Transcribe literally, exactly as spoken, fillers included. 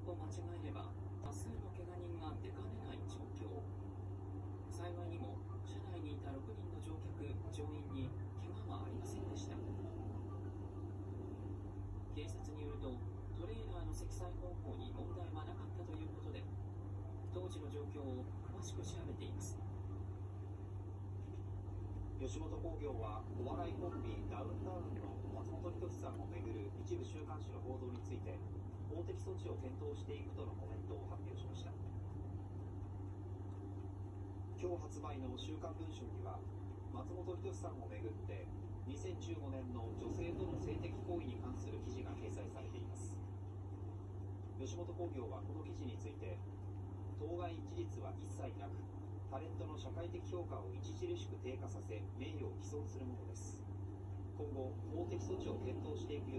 歩間違えれば多数の怪我人が出かねない状況。幸いにも車内にいたろくにんの乗客乗員に怪我はありませんでした。警察によるとトレーラーの積載方法に問題はなかったということで、当時の状況を詳しく調べています。 吉本興業はお笑いコンビダウンタウンの松本人志さんをめぐる一部週刊誌の報道について法的措置を検討していくとのコメントを発表しました。今日発売の週刊文春には松本人志さんをめぐってにせんじゅうごねんの女性との性的行為に関する記事が掲載されています。吉本興業はこの記事について、当該事実は一切なく、タレントの社会的評価を著しく低下させ名誉を毀損するものです。今後法的措置を検討していく予